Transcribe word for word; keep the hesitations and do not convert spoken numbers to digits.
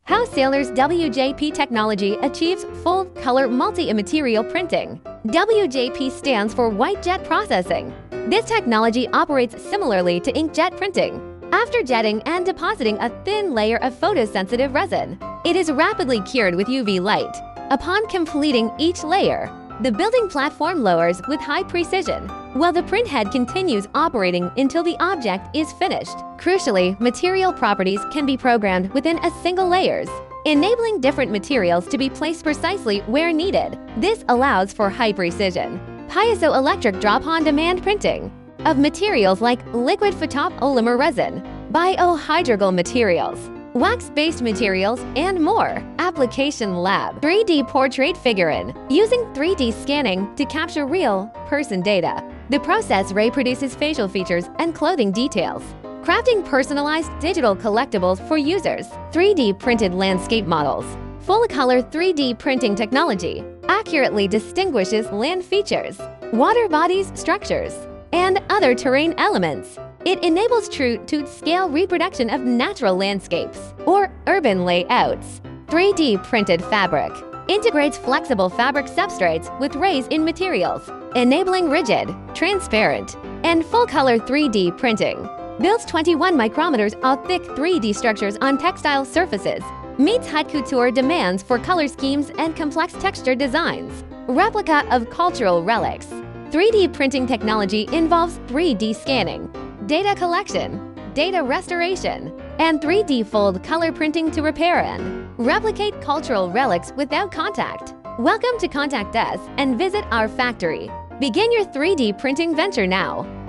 How Sailner's W J P technology achieves full-color multi-immaterial printing. W J P stands for white jet processing. This technology operates similarly to inkjet printing. After jetting and depositing a thin layer of photosensitive resin, it is rapidly cured with U V light. Upon completing each layer, the building platform lowers with high precision, while the printhead continues operating until the object is finished. Crucially, material properties can be programmed within a single layers, enabling different materials to be placed precisely where needed. This allows for high precision, piezoelectric drop-on-demand printing of materials like liquid photopolymer resin, biohydrogyl materials, wax-based materials, and more. Application Lab three D Portrait Figurine. Using three D scanning to capture real person data, the process reproduces facial features and clothing details, crafting personalized digital collectibles for users. three D printed landscape models. Full-color three D printing technology accurately distinguishes land features, water bodies, structures, and other terrain elements. It enables true-to-scale reproduction of natural landscapes or urban layouts. three D printed fabric integrates flexible fabric substrates with Resin materials, enabling rigid, transparent, and full-color three D printing. Builds twenty-one micrometers of thick three D structures on textile surfaces. Meets haute couture demands for color schemes and complex texture designs. Replica of cultural relics. three D printing technology involves three D scanning, data collection, data restoration, and three D fold color printing to repair and replicate cultural relics without contact. Welcome to Contact Us and visit our factory. Begin your three D printing venture now.